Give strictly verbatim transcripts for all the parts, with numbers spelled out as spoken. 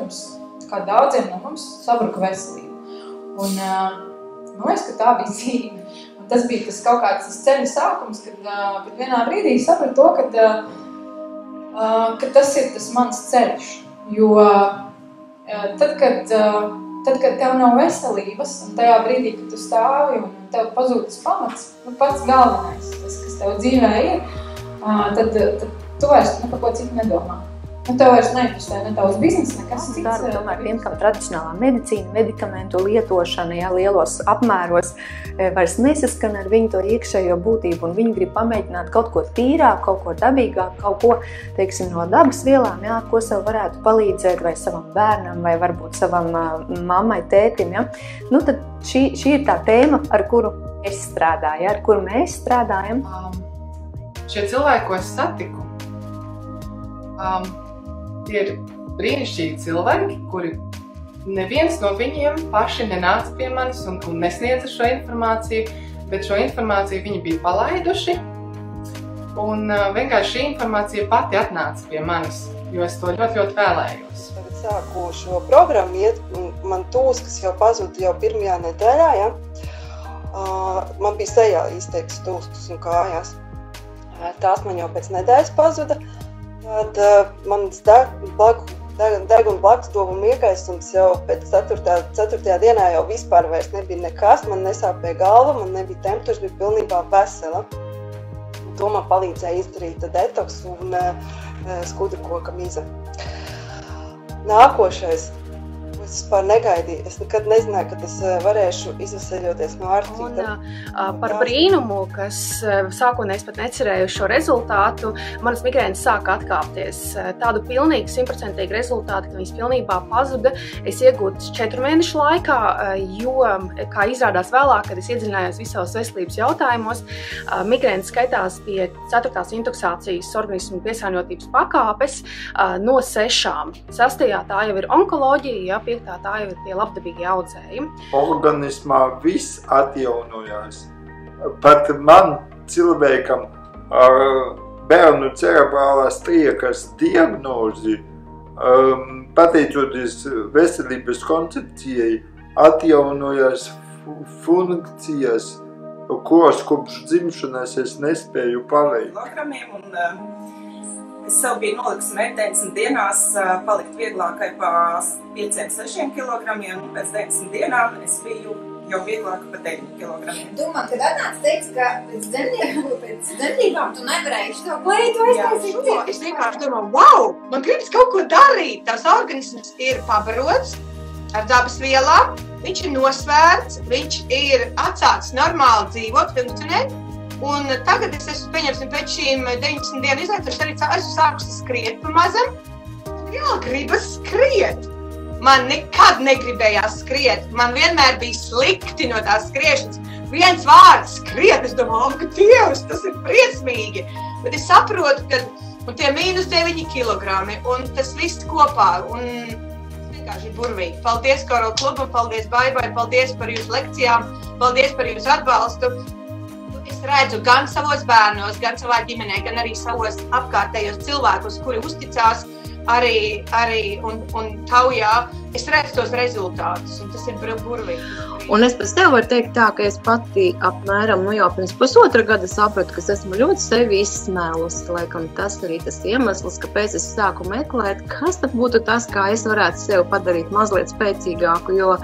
mums, kā daudziem no mums, sabruka veselība. Un man liekas, ka tā bija dzīve. Un tas bija tas kaut kāds tas ceļa sākums, kad, kad vienā brīdī sapratu to, kad, kad tas ir tas mans ceļš. Jo tad, kad, tad, kad tev nav veselības, un tajā brīdī, kad tu stāvi un tev pazūd tas pamats, nu, pats galvenais, tas, kas tev dzīvē ir, tad, tad tu vairs ne par ko citu nedomā. Nu, tev vairs neinvestē, ne tavs biznes, nekas cits. Darba, tomēr tiem, kam tradicionālā medicīna, medikamentu lietošana, ja, lielos apmēros vairs nesaskan ar viņu to iekšējo būtību, un viņi grib pamēģināt kaut ko tīrāk, kaut ko dabīgāk, kaut ko, teiksim, no dabas vielām, ja, ko sev varētu palīdzēt vai savam bērnam, vai varbūt savam mammai, tētim, ja. Nu, tad šī, šī ir tā tēma, ar kuru es strādāju, ja, ar kuru mēs strādājam. Um, šie cilvēki, ko es satiku, um, tie ir brīnišķīgi cilvēki, kuri neviens no viņiem paši nenāca pie manis un, un nesniedza šo informāciju, bet šo informāciju viņi bija palaiduši, un uh, vienkārši šī informācija pati atnāca pie manis, jo es to ļoti, ļoti vēlējos. Tagad sāku šo programmu iet, un man tūs, kas jau pazuda jau pirmajā nedēļā, ja? uh, man bija sejā izteikts tūskas un kājās. Uh, tās man jau pēc nedēļas pazuda. Tad uh, mans deg, blag, deg, deguna blakusdoma iekaisums jau pēc ceturtajā dienā jau vispār vairs nebija nekas, man nesāpēja galva, man nebija temperatūra, bija pilnībā vesela. To man palīdzēja izdarīt detoks un uh, skudurkoka miza. Nākošais. Es vispār negaidīju. Es nekad nezināju, ka es varēšu izveseļoties no artrīta. Un uh, par brīnumu, kas sākotnēji pat necerēju šo rezultātu, manas migrēnas sāka atkāpties. Tādu pilnīgi simtprocentīgu rezultātu, ka viņas pilnībā pazuda, es iegūtu četru mēnešu laikā, jo, kā izrādās vēlāk, kad es iedziļinājos visos veselības jautājumos, migrēnas skaitās pie ceturtās intuksācijas organismu piesārņotības pakāpes no sešām. Sastajā tā jau ir onkoloģija, ja, piektā tā jau ir tie labdabīgi audzējumi. Organismā viss atjaunojās. Pat man cilvēkam ar bērnu cerebrālās triekas diagnozi, um, pateicoties veselības koncepcijai, atjaunojās funkcijas, kuras kopš dzimšanas es nespēju paveikt. Un, es sev biju nolikusi mērķi deviņdesmit dienās palikt vieglākai pa pieciem sešiem kilogramiem, un pēc deviņdesmit dienām es biju jau vieglāka pa deviņiem kilogramiem. Domā, kad atnāc teica, ka pēc dzemdībām, pēc dzemdībām tu nevarēji šo kleitu aiztaisīt. Es vienkārši domāju, wow, man gribas kaut ko darīt. Tās organisms ir pabarots ar dabas vielām, viņš ir nosvērts, viņš ir atsācis normāli dzīvot, funkcionēt. Un tagad es esmu, pieņemsim, pēc šīm deviņdesmit dienu izlaicības arī esmu sākusi skriet pa mazam. Jā, gribas skriet. Man nekad negribējās skriet. Man vienmēr bija slikti no tās skriešanas. Viens vārds skriet, es domāju, ka Dievs, tas ir briesmīgi. Bet es saprotu, ka un tie mīnus deviņi kilogrami un tas viss kopā. Un vienkārši ir burvīgi. Paldies Koro klubam, paldies Baibai, paldies par jūsu lekcijām, paldies par jūsu atbalstu. Es redzu gan savos bērnos, gan savā ģimenē, gan arī savos apkārtējos cilvēkus, kuri uzticās arī, arī un, un taujā. Es redzu tos rezultātus, un tas ir burvīgi. Un es pēc tev varu teikt tā, ka es pati apmēram, nu jau pirms pusotra gada sapratu, ka es esmu ļoti sevi izsmēlusi. Laikam tas arī tas iemesls, kāpēc es sāku meklēt, kas tad būtu tas, kā es varētu sevi padarīt mazliet spēcīgāku, jo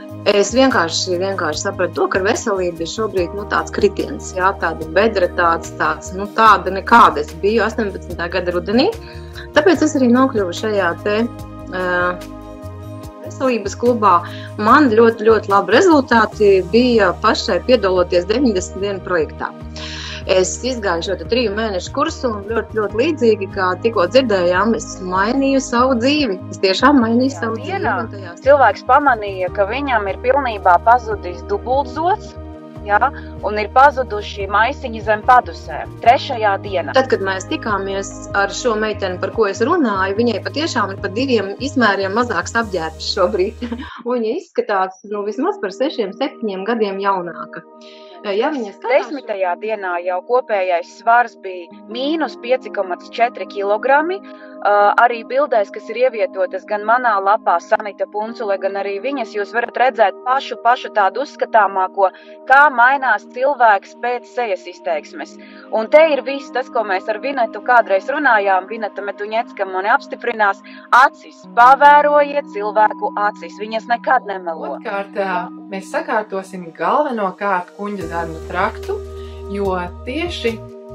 es vienkārši, vienkārši sapratu to, ka veselība ir šobrīd nu, tāds kritiens, jā, tāda bedra, tāds, tāds, nu tāda nekāda. Es biju astoņpadsmitā gada rudenī, tāpēc es arī nokļuvu šajā te uh, veselības klubā. Man ļoti, ļoti labi rezultāti bija pašai piedaloties deviņdesmit dienu projektā. Es izgāju šo triju mēnešu kursu un ļoti, ļoti līdzīgi, kā tikko dzirdējām, es mainīju savu dzīvi. Es tiešām mainīju savu dienā, dzīvi. Cilvēks pamanīja, ka viņam ir pilnībā pazudis dubultzods, ja, un ir pazuduši maisiņi zem padusēm. Trešajā dienā. Tad, kad mēs tikāmies ar šo meiteni, par ko es runāju, viņai patiešām ir par diviem izmēriem mazāks apģērbs šobrīd. Un viņa izskatās nu, vismaz par sešiem, septiņiem gadiem jaunāka. Ja Desmitajā dienā jau kopējais svars bija mīnus pieci komats četri kilogrami, Uh, arī bildēs, kas ir ievietotas gan manā lapā Sanita Puncule, gan arī viņas, jūs varat redzēt pašu, pašu tādu uzskatāmāko, kā mainās cilvēks pēc sejas izteiksmes. Un te ir viss tas, ko mēs ar Vinetu kādreiz runājām, Vineta Metuņecka mani apstiprinās, acis, pavērojiet cilvēku acis, viņas nekad nemelo. Otkārt, mēs sakārtosim galvenokārt kuņģa zarnu traktu, jo tieši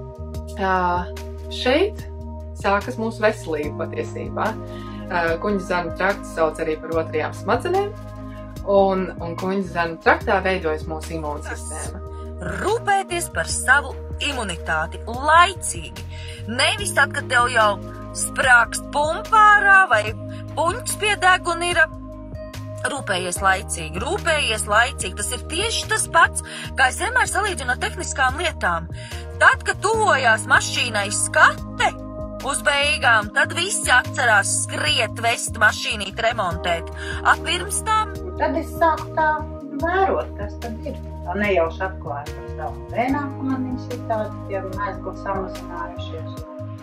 šeit sākas mūsu veselība patiesībā. Kuņģa zarnu trakts sauc arī par otrajām smadzenēm, un, un kuņģa zarnu traktā veidojas mūsu imūnsistēma. Rūpēties par savu imunitāti laicīgi. Nevis tad, kad tev jau sprākst pumpārā vai puņķis pie deguna ir. Rūpējies laicīgi, rūpējies laicīgi. Tas ir tieši tas pats, kā es vienmēr salīdzinu ar tehniskām lietām. Tad, kad tuvojās mašīnai skate, uz beigām, tad visi atcerās skriet, vest mašīnīt, remontēt. A pirms tam? Tad es sāku tā vērot, kas tad ir. Tā nejauši atklāju par savu vēnām, ka man viņas ir tādi, ja mēzgli samazinājušies.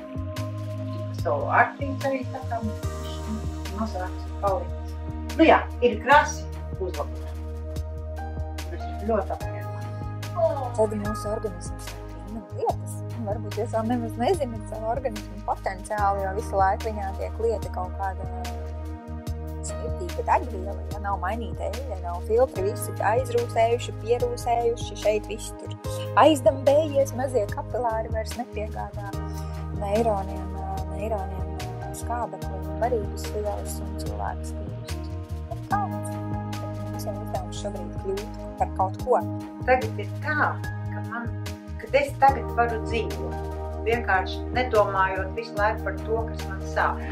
Savu artrīts arī tā kā mazāks ir palicis. Nu jā, ir krasi uzlabot. Tas ir ļoti apmierināts. Tad mūsu organisms lietas. Varbūt jūs vēl nemaz nezināt savu organismu potenciālu, jo visu laiku viņā tiek lieta kaut kāda smirdīga degviela, ja nav mainīta eļļa, nav filtri, visi aizrūsējuši, pierūsējuši, šeit viss tur aizdambējies, mazie kapilāri vairs nepiegādā neironiem, neironiem skābekli, barības vielas un cilvēks kļūst. Kauns. Mums jau uzdevums šobrīd kļūt par kaut ko. Tagad ir tā, ka man kad es tagad varu dzīvot, vienkārši nedomājot visu laiku par to, kas man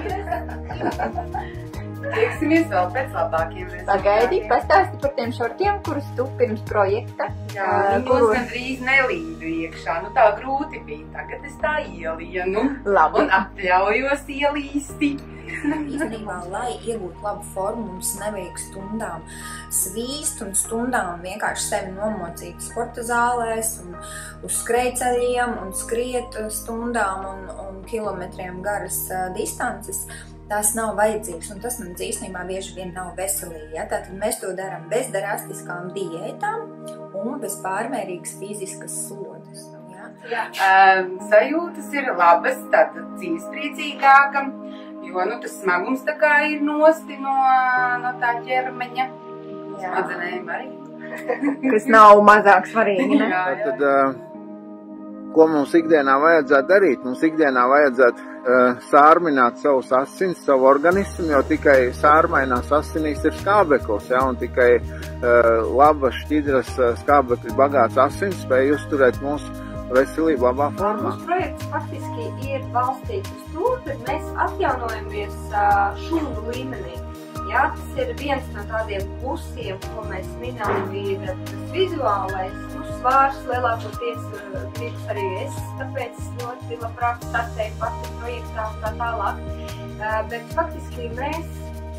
sāp. Tieksimies vēl pēc labākiem rezultātiem. Pagaidi, pastāsti par tiem šortiem, kurus tu pirms projekta. Jā, viņos kurus... gandrīz nelīdu iekšā, nu tā grūti bija, tagad es tā ielienu Labi. Un atļaujos ielīsti. Īstenībā, lai iegūtu labu formu, mums nevajag stundām svīst un stundām vienkārši sevi nomocīt sporta zālēs un uz skrejceļiem un skriet stundām un, un kilometriem garas uh, distances. Tas nav vajadzīgs, un tas mums īstenībā bieži vien nav veselīgi. Ja? Tātad mēs to darām bez drastiskām diētām un bez pārmērīgas fiziskas slodzes. Ja? Jā. Um, sajūtas ir labas, tātad dzīvespriecīgākam, jo nu, tas smagums tā kā ir nosti no, no tā ķermeņa. Smadzenēm arī. Kas nav mazāk svarīgi, ne? Jā, jā. Tad, uh, ko mums ikdienā vajadzētu darīt? Mums ikdienā vajadzētu uh, sārmināt savus asins, savu organismu, jo tikai sārmainās asinīs ir skābeklis, ja, un tikai uh, laba šķidras uh, skābekļi bagāts asins spēj uzturēt mūsu veselību labā formā. Mūsu projekts faktiski ir balstīts uz to, ka mēs atjaunojamies uh, šūnu līmenī. Jā, tas ir viens no tādiem plusiem, ko mēs minam, ir tas vizuālais, nu, svārs lielākoties gribas arī es, tāpēc ļoti labprāt startēju pati projektā un tā tālāk. Uh, bet faktiski mēs,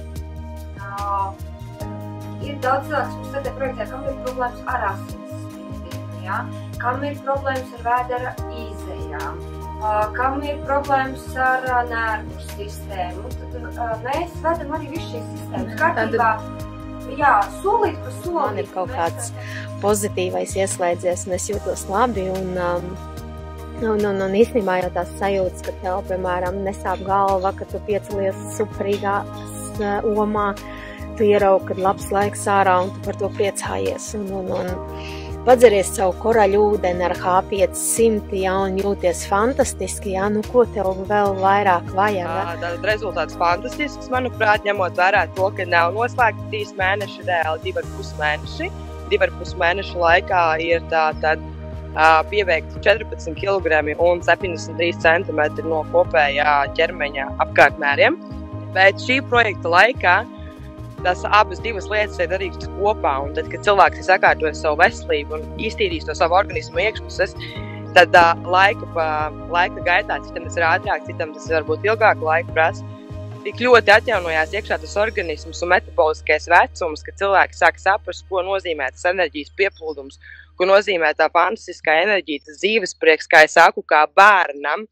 uh, ir daudz cilvēks, kas tādā projektā, kam ir problēmas ar asins spiedienu, jā, kam ir problēmas ar vēdera izejām, uh, kam ir problēmas ar uh, nervu sistēmu. Tad uh, mēs vedam arī visu šīs sistēmas kārtībā. Jā, solīt pa solīt. Man ir kaut kāds pozitīvais ieslēdzies, un es jūtos labi, un, um, un, un, un īstenībā jau tās sajūtas, ka tev, piemēram, nesāp galva, ka tu piecelies superīgā uh, omā, tu ieraugi, kad labs laiks ārā, un tu par to priecājies, un, un, un padzeries savu koraļu ūdeni ar H piecsimt, ja, un jūties fantastiski, ja, nu ko tev vēl vairāk vajag? Tātad rezultāts fantastisks, manuprāt, ņemot vērā to, ka nav noslēgti trīs mēneši, reāli divi ar pus mēneši. Divi ar pus mēnešu laikā ir tātad uh, pieveikti četrpadsmit kilogrami un septiņdesmit trīs centimetri no kopējā ķermeņa apkārtmēriem. Bet šī projekta laikā tās abas divas lietas ir darītas kopā, un tad, kad cilvēks ir sakārtojis savu veselību un iztīrījis to savu organismu iekšpuses, tad uh, laika, pa, laika gaitā, citam tas ir ātrāk, citam tas varbūt ilgāku laiku prasa, tik ļoti atjaunojās iekšā tas organisms un metaboliskais vecums, ka cilvēki sāk saprast, ko nozīmē tas enerģijas pieplūdums, ko nozīmē tā fantastiskā enerģija, tas dzīvesprieks, kā es saku, kā bērnam,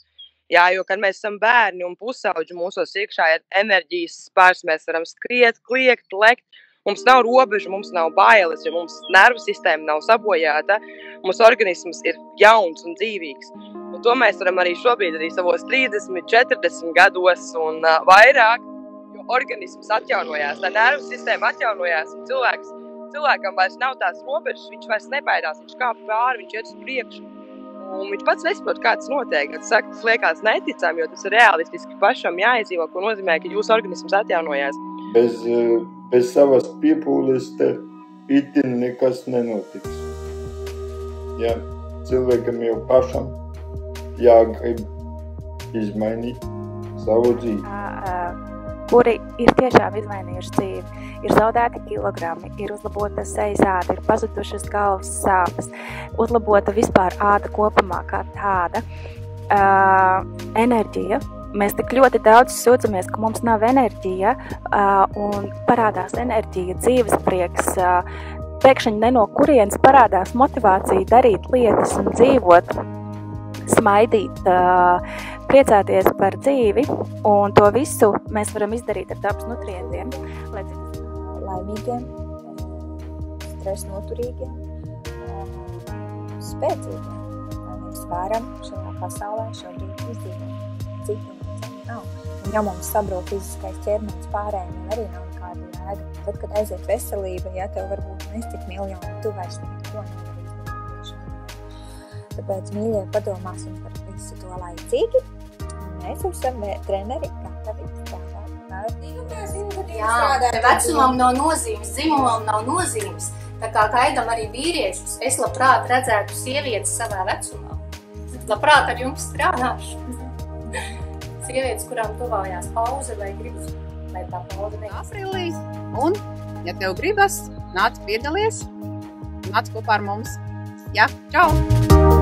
Jā, jo, kad mēs esam bērni un pusauģi, mūsos iekšā ir enerģijas spērs, mēs varam skriet, kliegt, lekt. Mums nav robežu, mums nav bailes, jo mums nervu sistēma nav sabojāta. Mūsu organisms ir jauns un dzīvīgs. Un to mēs varam arī šobrīd, arī savos trīsdesmit, četrdesmit gados un uh, vairāk, jo organisms atjaunojās, tā nervu sistēma atjaunojās un cilvēks, cilvēkam vairs nav tās robežas, viņš vairs nebaidās, viņš kāp pāri, viņš iet uz priekšu. Un viņš pats nesaprot, kā tas notiek. Tas, saka, tas liekas neticami, jo tas ir realistiski pašam jāizdzīvo, ko nozīmē, ka jūsu organisms atjaunojās. Bez, bez savas piepūles te itin nekas nenotiks. Ja, cilvēkam jau pašam jāgrib izmainīt savu dzīvi. Kuri ir tiešām izmainījuši dzīvi. Ir zaudēti kilogrami, ir uzlabota sejas āda, ir pazudušas galvas sāpes, uzlabota vispār āda kopumā kā tāda. Uh, enerģija. Mēs tik ļoti daudz sūdzamies, ka mums nav enerģija uh, un parādās enerģija, dzīves prieks. Uh, pēkšņi ne no kurienes parādās motivācija darīt lietas un dzīvot, smaidīt, uh, priecāties par dzīvi, un to visu mēs varam izdarīt ar dabas nutrientiem, lai laimīgiem, stresa noturīgiem, spēcīgiem, lai mēs varam šajā pasaulē šobrīd izdzīvot. Citiem nav. Un ja mums sabrūk fiziskais ķermenis pārējiem, arī nav nekāda jēga. Tad, kad aiziet veselība, ja tev varbūt nestik miljoni, tu vairs neko nevari izdarīt. Tāpēc, mīļie, padomāsim par visu to laicīgi. Mēs esam treneri gatavi strādāt. Jā, te vecumam nav nozīmes, dzimumam nav nozīmes. Tā kā gaidam arī vīriešus, es labprāt redzētu sievietes savā vecumā. Labprāt ar jums strādāšu. Sievietes, kurām tuvājās pauze vai gribas, lai tā pauze neizsaka. Aprīlīs, un, ja tev gribas, nāc piedalies, nāc kopā ar mums. Jā, čau!